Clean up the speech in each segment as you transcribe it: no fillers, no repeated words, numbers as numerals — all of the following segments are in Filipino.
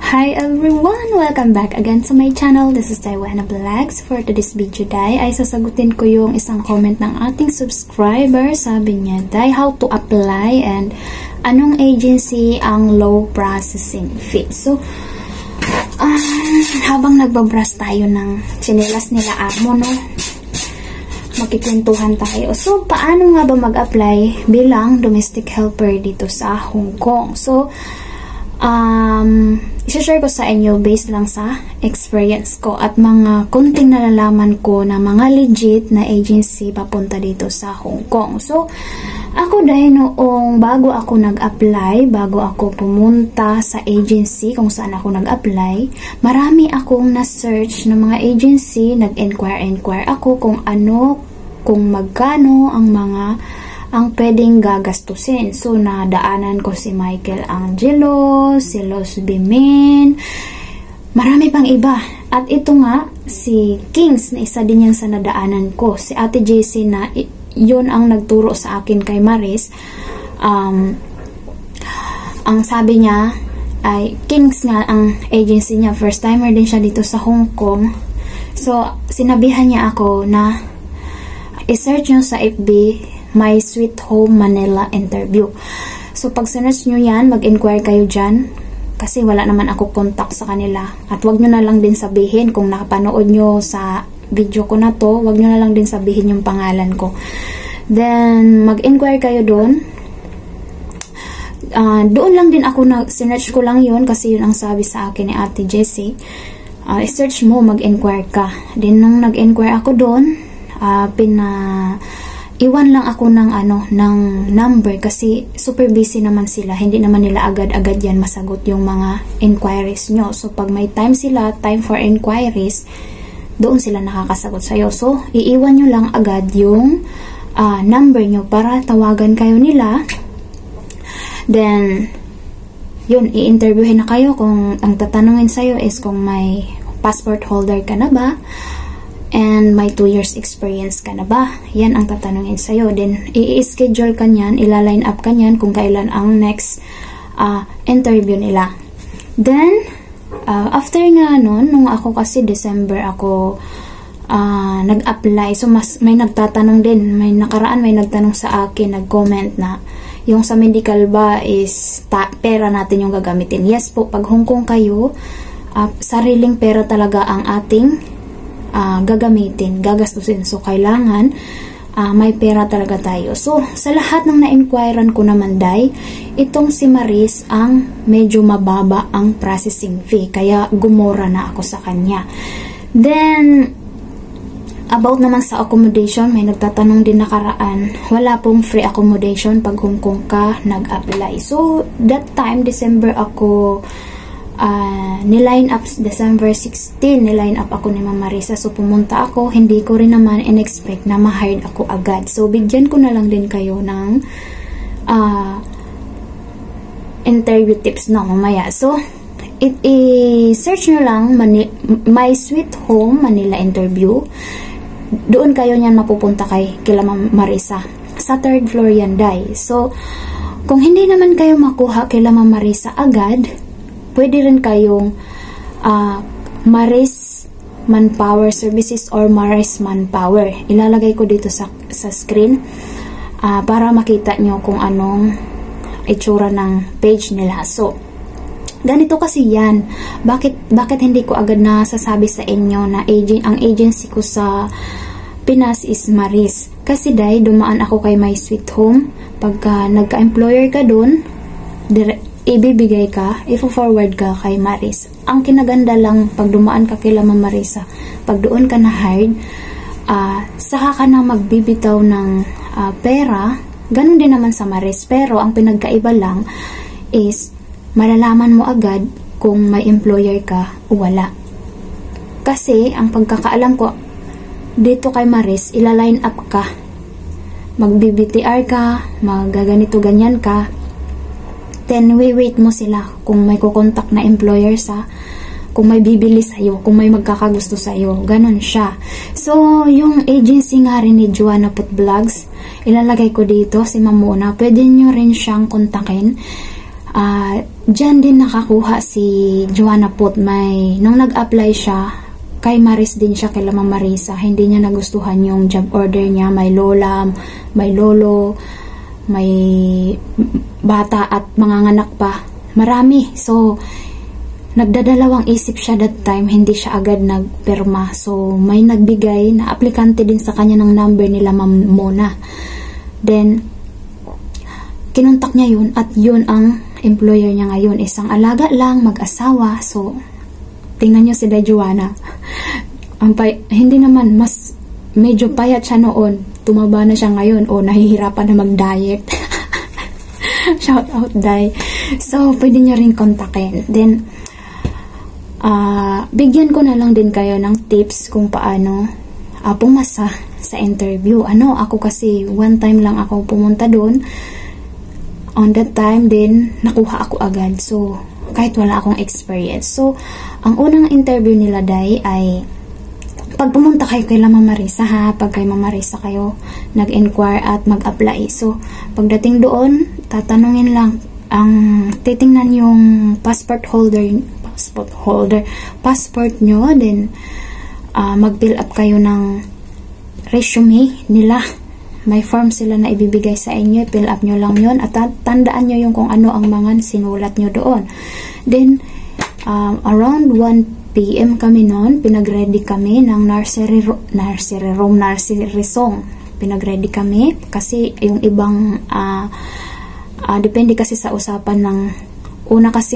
Hi everyone! Welcome back again to my channel. This is Taiwana Vlogs. For today's video, day, ay sasagutin ko yung isang comment ng ating subscriber. Sabi niya, day, how to apply and anong agency ang low processing fee? So, habang nagbabrush tayo ng tsinelas nila amo, no? Magkikwentuhan tayo. So, paano nga ba mag-apply bilang domestic helper dito sa Hong Kong? So, i-share ko sa inyo based lang sa experience ko at mga konting nalalaman ko na mga legit na agency papunta dito sa Hong Kong. So, ako dahil noong bago ako nag-apply, bago ako pumunta sa agency kung saan ako nag-apply, marami akong na-search ng mga agency, nag-inquire ako kung ano, kung magkano ang pwedeng gagastusin. So, nadaanan ko si Michael Angelo, si Los Bimin, marami pang iba. At ito nga, si Kings, na isa din yan sa nadaanan ko. Si Ate JC na yun ang nagturo sa akin kay Maris. Ang sabi niya, ay Kings nga ang agency niya. First timer din siya dito sa Hong Kong. So, sinabihan niya ako na i-search nyo sa FB My Sweet Home Manila Interview. So, pag sinerch nyo yan, mag-inquire kayo dyan. Kasi wala naman ako contact sa kanila. At wag nyo na lang din sabihin kung nakapanood nyo sa video ko na to, wag nyo na lang din sabihin yung pangalan ko. Then, mag-inquire kayo doon. Doon lang din ako sinerch ko lang yun kasi yun ang sabi sa akin ni Ate Jessie. I-search mo, mag-inquire ka. Then, nung nag-inquire ako doon, iwan lang ako ng number kasi super busy naman sila. Hindi naman nila agad-agad yan masagot yung mga inquiries nyo. So, pag may time sila, time for inquiries, doon sila nakakasagot sa'yo. So, iiwan nyo lang agad yung number nyo para tawagan kayo nila. Then, yun, i-interviewin na kayo kung ang tatanungin sa'yo is kung may passport holder ka na ba? And may 2 years experience ka na ba? Yan ang tatanungin sa'yo. Then, i-schedule ka nyan, ila-line up ka nyan kung kailan ang next interview nila. Then, after nga nun, nung ako kasi December ako nag-apply. So, may nagtatanong din. May nakaraan, may nagtanong sa akin, nag-comment na, yung sa medical ba is pera natin yung gagamitin? Yes po, pag Hong Kong kayo, sariling pera talaga ang ating gagamitin, gagastusin. So, kailangan may pera talaga tayo. So, sa lahat ng na-inquirean ko naman, day, itong si Maris ang medyo mababa ang processing fee. Kaya, gumora na ako sa kanya. Then, about naman sa accommodation, may nagtatanong din nakaraan. Wala pong free accommodation pag Hong Kong ka nag-apply. So, that time, December ako niline up, December 16, niline up ako ni Mama Marisa. So, pumunta ako. Hindi ko rin naman in-expect na ma-hired ako agad. So, bigyan ko na lang din kayo ng interview tips na mamaya. So, i-search nyo lang My Sweet Home Manila Interview. Doon kayo niyan mapupunta kila Mama Marisa. Sa 3rd floor yan, day. So, kung hindi naman kayo makuha kila Mama Marisa agad, pwede rin kayong Maris Manpower Services or Maris Manpower. Ilalagay ko dito sa screen para makita nyo kung anong itsura ng page nila. So, ganito kasi yan. Bakit hindi ko agad nasasabi sa inyo na ang agency ko sa Pinas is Maris? Kasi dahil dumaan ako kay My Sweet Home. Pagka nagka-employer ka dun, ibibigay ka, i-forward ka kay Maris. Ang kinaganda lang, pag dumaan ka kila Mama Marisa, pag doon ka na-hired, saka ka na magbibitaw ng pera. Ganun din naman sa Maris. Pero, ang pinagkaiba lang is, malalaman mo agad kung may employer ka o wala. Kasi, ang pagkakaalam ko, dito kay Maris, ila-line up ka. Mag-BBTR ka, magaganito ganyan ka. Then, wait mo sila kung may kukontak na employer kung may bibili sa'yo, kung may magkakagusto sa'yo. Ganon siya. So, yung agency nga rin ni Joanna Put Vlogs, ilalagay ko dito si Mamona. Pwede nyo rin siyang kontakin. Diyan din nakakuha si Joanna Pot. Nung nag-apply siya, kay Maris din siya, kay Ma'am Marisa. Hindi niya nagustuhan yung job order niya. May lola, may lolo, may bata at mga anak pa. Marami. So, nagdadalawang isip siya that time. Hindi siya agad nagpirma. So, may nagbigay na aplikante din sa kanya ng number nila Ma'am Mona. Then, kinontak niya yun at yun ang employer niya ngayon. Isang alaga lang, mag-asawa. So, tingnan niyo si Joanna. Hindi naman, mas medyo payat siya noon. Tumaba na siya ngayon o nahihirapan na mag-diet. Shout out, Day. So, pwede niyo rin kontakin. Then, bigyan ko na lang din kayo ng tips kung paano pumasa sa interview. Ako kasi one time lang ako pumunta doon. On that time din, nakuha ako agad. So, kahit wala akong experience. So, ang unang interview nila, Day, ay pag pumunta kayo kay Ma'am Marisa, ha? Pag kay Ma'am Marisa kayo nag-inquire at mag-apply. So, pagdating doon, tatanungin lang, titingnan yung passport nyo, then mag-fill up kayo ng resume nila. May form sila na ibibigay sa inyo, fill up nyo lang yon at tandaan nyo yung kung ano ang mga sinulat nyo doon. Then, around 1 p.m. kami noon, pinag-ready kami ng nursery song. Pinag-ready kami kasi yung ibang, depende kasi sa usapan ng, una kasi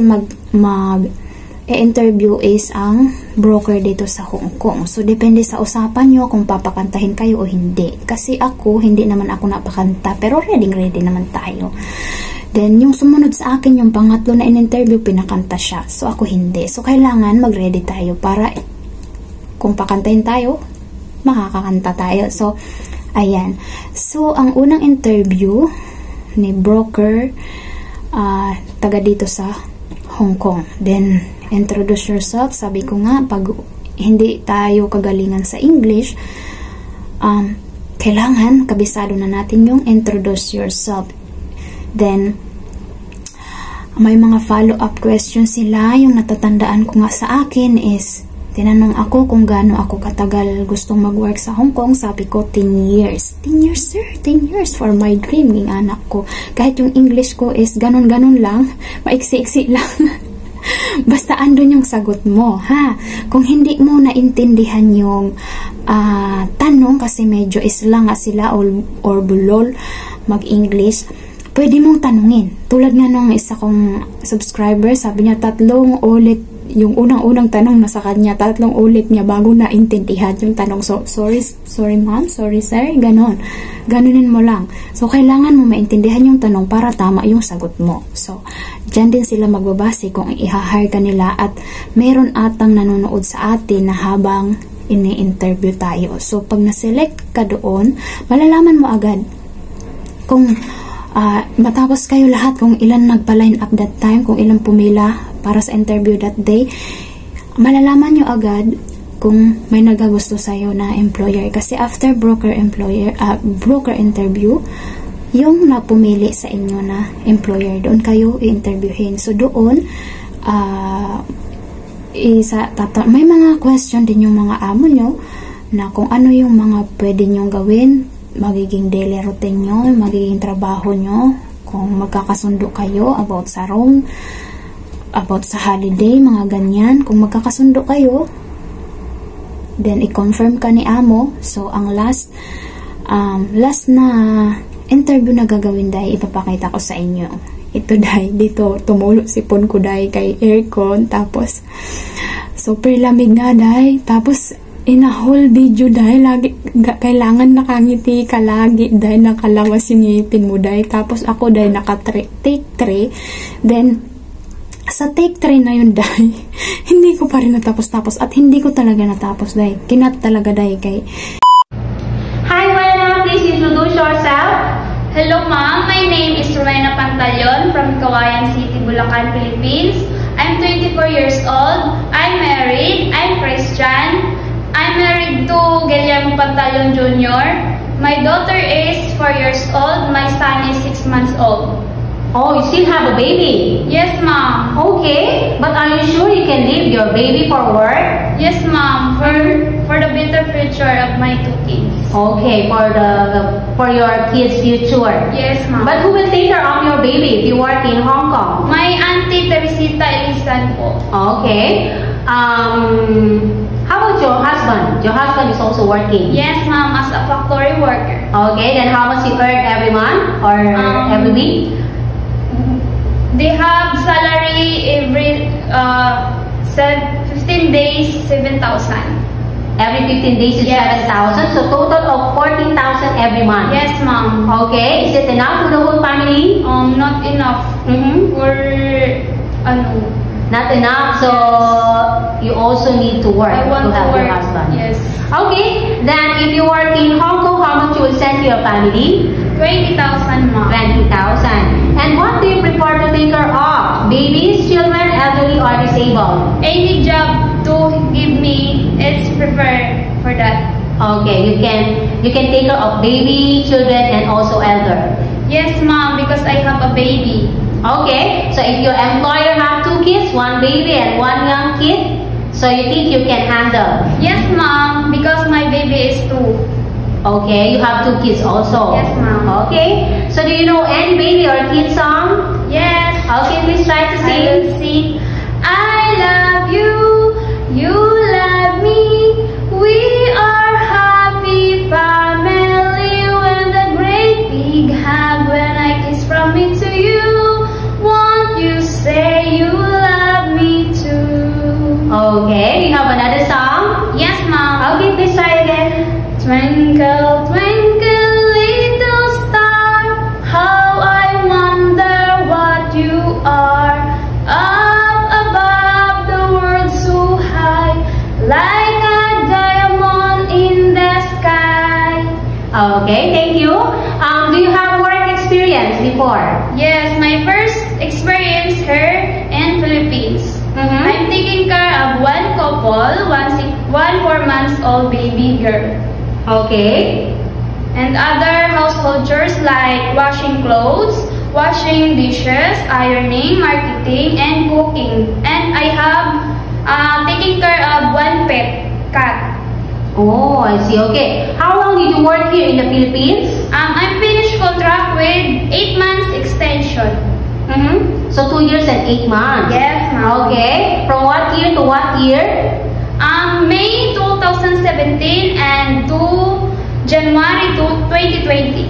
interview is ang broker dito sa Hong Kong. So, depende sa usapan nyo kung papakantahin kayo o hindi. Kasi hindi naman ako napakanta. Pero ready naman tayo. Then, yung sumunod sa akin, yung pangatlo na in-interview, pinakanta siya. So, ako hindi. So, kailangan mag-ready tayo para kung pakantahin tayo, makakakanta tayo. So, ayan. So, ang unang interview ni broker, taga dito sa Hong Kong. Then, introduce yourself. Sabi ko nga, pag hindi tayo kagalingan sa English, kailangan kabisado na natin yung introduce yourself. Then, may mga follow-up questions sila. Yung natatandaan ko nga sa akin is, tinanong ako kung gaano ako katagal gustong mag-work sa Hong Kong. Sabi ko, 10 years. 10 years, sir. 10 years for my dream ng anak ko. Kahit yung English ko is ganon-ganon lang. Maiksi-iksi lang. Basta andun yung sagot mo, ha? Kung hindi mo naintindihan yung tanong, kasi medyo islang nga sila or bulol mag-English, pwede mong tanungin. Tulad nga nung isa kong subscriber, sabi niya 3 ulit yung unang-unang tanong na sa kanya, 3 ulit niya bago naintindihan yung tanong. So, sorry ma'am, sorry sir, ganunin mo lang. So, kailangan mo maintindihan yung tanong para tama yung sagot mo. So, dyan din sila magbabase kung i-hire ka nila at meron atang nanonood sa atin na habang ini-interview tayo. So, pag na-select ka doon, malalaman mo agad kung matapos kayo lahat, kung ilan nagpa-line up that time, kung ilan pumila para sa interview that day, malalaman nyo agad kung may nagagusto sa'yo na employer. Kasi after broker interview, yung napumili sa inyo na employer, doon kayo i-interviewin. So doon, may mga question din yung mga amo nyo na kung ano yung mga pwede nyong gawin, magiging daily routine nyo, magiging trabaho nyo, kung magkakasundo kayo about sa room, about sa holiday, mga ganyan. Kung magkakasundo kayo, then i-confirm ka ni amo. So, ang last na interview na gagawin, Day, ipapakita ko sa inyo. Ito, Day, dito tumulo sipon ko, Day, kay aircon. Tapos, super lamig nga, Day. Tapos, in a whole video, Day, lagi, kailangan nakangiti ka lagi, Day, nakalawas yung ngipin mo, Day. Tapos, ako, Day, take 3. Then, sa take 3 na yun, Day, hindi ko pa rin natapos-tapos at hindi ko talaga natapos, Day. Kinat talaga, Day, kay... Hi, Rowena. Please introduce yourself. Hello, ma'am. My name is Rowena Pantalion from Kawayan City, Bulacan, Philippines. I'm 24 years old. I'm married. I'm Christian. I'm married to Guillermo Pantalion Jr. My daughter is 4 years old. My son is 6 months old. Oh, you still have a baby? Yes, ma'am. Okay, but are you sure you can leave your baby for work? Yes, ma'am. For the better future of my 2 kids. Okay, for your kids' future. Yes, ma'am. But who will take care of your baby if you work in Hong Kong? My auntie Teresita Elisan po. Okay. How about your husband? Your husband is also working. Yes, ma'am, as a factory worker. Okay, then how much he earn every month or every week? They have salary every 15 days, 7,000. Every 15 days is Yes. 7,000. So total of 14,000 every month. Yes, ma'am. Okay, is it enough for the whole family? Not enough for Not enough. So you also need to work I want to help to work. your husband. Yes. Okay, then if you work in Hong Kong, how much you will send to your family? 20,000, ma'am. 20,000. And what do you prefer to take care of? Babies, children, elderly, or disabled? Any job to give me, it's preferred for that. Okay, you can take care of baby, children, and also elder. Yes, ma'am, because I have a baby. Okay, so if your employer have 2 kids, 1 baby and 1 young kid, so you think you can handle? Yes, ma'am, because my baby is 2. Okay, you have 2 kids also. Yes, ma'am. Okay, so do you know any baby or kid song? Yes. Okay, please try to I will sing. sing. I love you, you love me, we are happy family. When the great big hug, when I kiss from me to you, won't you say you love me too? Okay, you have another song? Yes, ma'am. Okay, please try again. Twinkle, twinkle, little star, how I wonder what you are. Up above the world so high, like a diamond in the sky. Okay, thank you. Do you have work experience before? Yes, my first experience here in Philippines. I'm taking care of one couple, one 4 months old baby girl. Okay. And other household chores like washing clothes, washing dishes, ironing, marketing, and cooking. And I have taking care of one pet cat. Oh, I see. Okay. How long did you work here in the Philippines? I'm finished contract with 8 months extension. So 2 years and 8 months. Yes, ma'am. Okay. From what year to what year? May 2017 and to January 2020.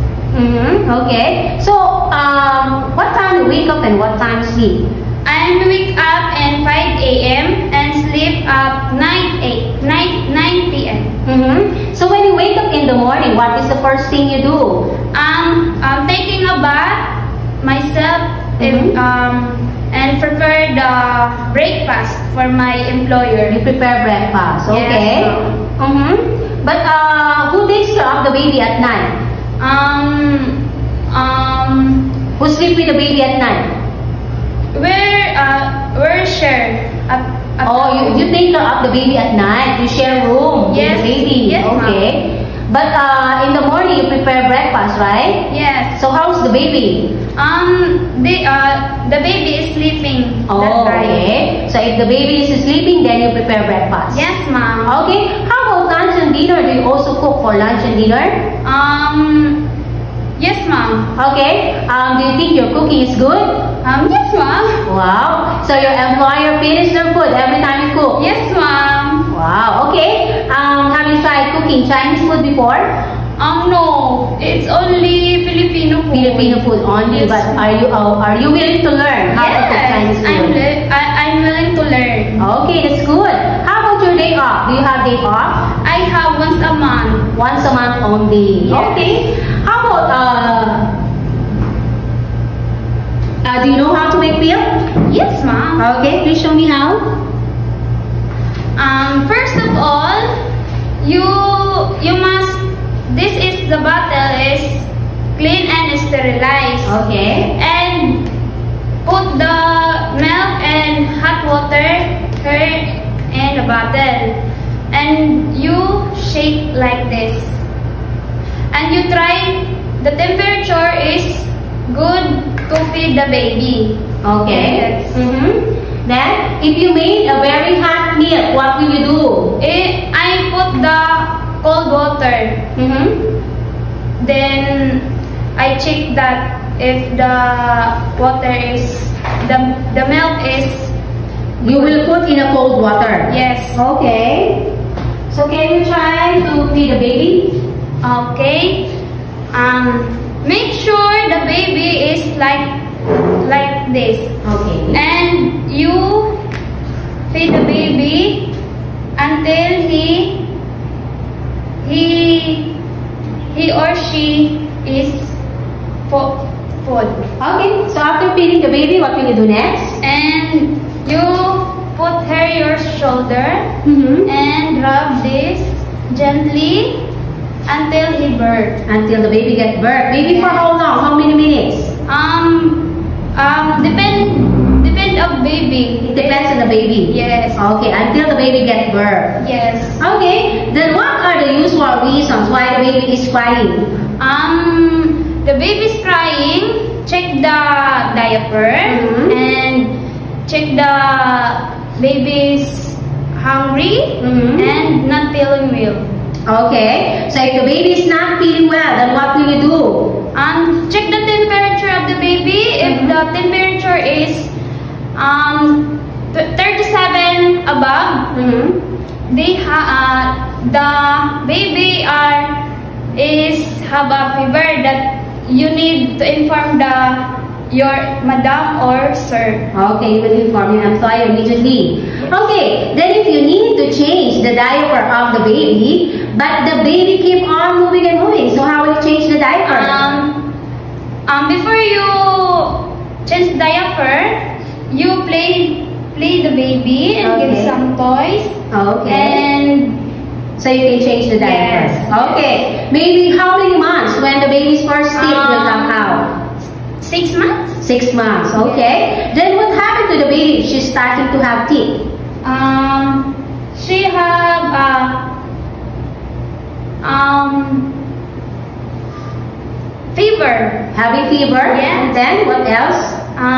Okay. So, what time you wake up and what time sleep? I wake up at 5 a.m. and sleep at 9 p.m. So when you wake up in the morning, what is the first thing you do? I'm taking a bath myself and prepare the breakfast for my employer. You prepare breakfast, okay? Yes. But who takes care of the baby at night? Who sleep with the baby at night? We're share. Oh, you take care of the baby at night. You share room Yes. with the baby. Yes, okay. But in the morning you prepare breakfast, right? Yes. So how's the baby? The baby is sleeping. Oh, that time. okay. So if the baby is sleeping, then you prepare breakfast. Yes, ma'am. Okay. How about lunch and dinner? Do you also cook for lunch and dinner? Yes, ma'am. Okay. Do you think your cooking is good? Yes, ma'am. Wow. So your employer finishes their food every time you cook? Yes, ma'am. Wow. Okay. Have you tried cooking Chinese food before? No. It's only Filipino food. Filipino food only. Yes. But are you willing to learn how to cook Chinese food? I'm willing to learn. Okay, that's good. How about your day off? Do you have day off? I have once a month. Once a month only. Yes. Okay. How about do you know how to make milk? Yes, ma'am. Okay, please show me how. First of all, you must. This is the bottle is clean and sterilized. Okay. And put the milk and hot water here in the bottle. And you shake like this. And you try the temperature is good to feed the baby. Okay. Yes. Then, if you made a very hot milk, what will you do? I put the cold water. Then I check that if the water is the milk is. You will put in a cold water. Yes. Okay. So can you try to feed the baby? Okay. Make sure the baby is like this. Okay. And you feed the baby until he or she is full. Okay. So after feeding the baby, what will you do next? And you put her your shoulder and rub this gently until he birth. Until the baby gets birth. Baby for how long? How many minutes? Depend of baby. It depends on the baby. Yes. Okay, until the baby gets birth. Yes. Okay, then what are the usual reasons why the baby is crying? The baby's crying. Check the diaper and check the baby's hungry and not feeling well. Okay, so if the baby is not feeling well, then what will you do? Check the temperature of the baby. If the temperature is 37 above, the baby have a fever that you need to inform your madam or sir. Okay, you will inform your employer immediately. Okay, then if you need to change the diaper of the baby, but the baby keep on moving and moving, so how will you change the diaper? Before you change the diaper, you play the baby and give some toys. Okay. And so you can change the diaper. Yes. Okay. Maybe how many months when the baby's first teeth will come out? 6 months. 6 months. Okay. Then what happened to the baby if she's starting to have teeth? She have fever. Having fever? Yes. And then what else?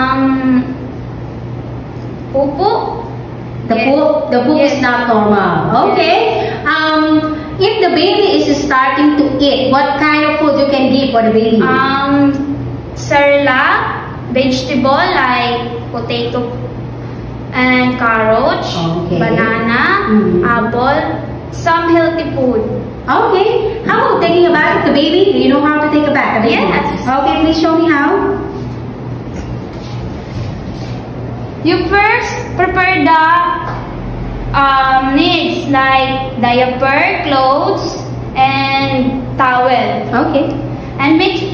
Poop. The poop Yes. is not normal. Okay. If the baby is starting to eat, what kind of food you can give for the baby? Cerelac, vegetable like potato and carrots, Okay. banana, apple, some healthy food. Okay. How about taking a bath of the baby? Do you know how to take a bath of the baby? Yes. Okay, please show me how. You first prepare the needs like diaper, clothes, and towel. Okay. And make